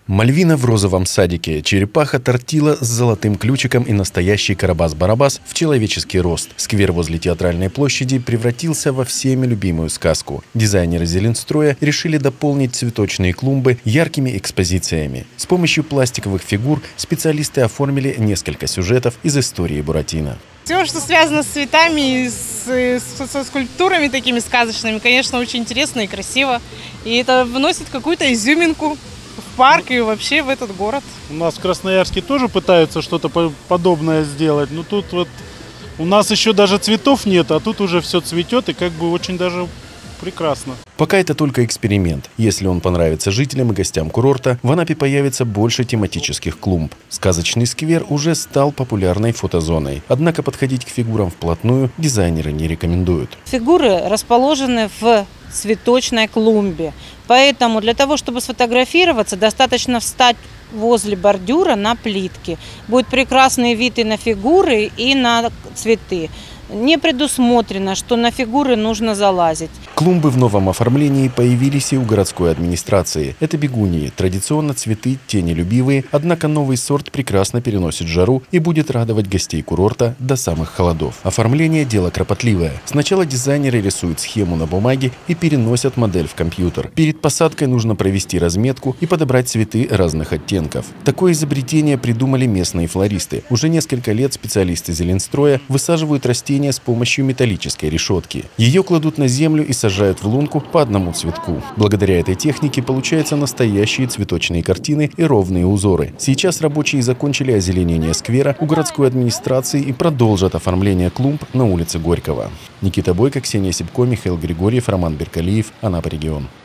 Мальвина в розовом садике, черепаха-тортила с золотым ключиком и настоящий Карабас-Барабас в человеческий рост. Сквер возле Театральной площади превратился во всеми любимую сказку. Дизайнеры Зеленстроя решили дополнить цветочные клумбы яркими экспозициями. С помощью пластиковых фигур специалисты оформили несколько сюжетов из истории Буратино. Все, что связано с цветами и со скульптурами такими сказочными, конечно, очень интересно и красиво. И это вносит какую-то изюминку в парк и вообще в этот город. У нас в Красноярске тоже пытаются что-то подобное сделать, но тут вот у нас еще даже цветов нет, а тут уже все цветет и как бы очень даже прекрасно. Пока это только эксперимент. Если он понравится жителям и гостям курорта, в Анапе появится больше тематических клумб. Сказочный сквер уже стал популярной фотозоной. Однако подходить к фигурам вплотную дизайнеры не рекомендуют. Фигуры расположены в цветочной клумбе. Поэтому для того, чтобы сфотографироваться, достаточно встать возле бордюра на плитке. Будет прекрасный вид и на фигуры, и на цветы. Не предусмотрено, что на фигуры нужно залазить. Клумбы в новом оформлении появились и у городской администрации. Это бегунии, традиционно цветы тенелюбивые, однако новый сорт прекрасно переносит жару и будет радовать гостей курорта до самых холодов. Оформление – дело кропотливое. Сначала дизайнеры рисуют схему на бумаге и переносят модель в компьютер. Перед посадкой нужно провести разметку и подобрать цветы разных оттенков. Такое изобретение придумали местные флористы. Уже несколько лет специалисты Зеленстроя высаживают растения с помощью металлической решетки. Ее кладут на землю и сажают в лунку по одному цветку. Благодаря этой технике получаются настоящие цветочные картины и ровные узоры. Сейчас рабочие закончили озеленение сквера у городской администрации и продолжат оформление клумб на улице Горького. Никита Бойко, Ксения Сипко, Михаил Григорьев, Роман Беркалиев, Анапа регион.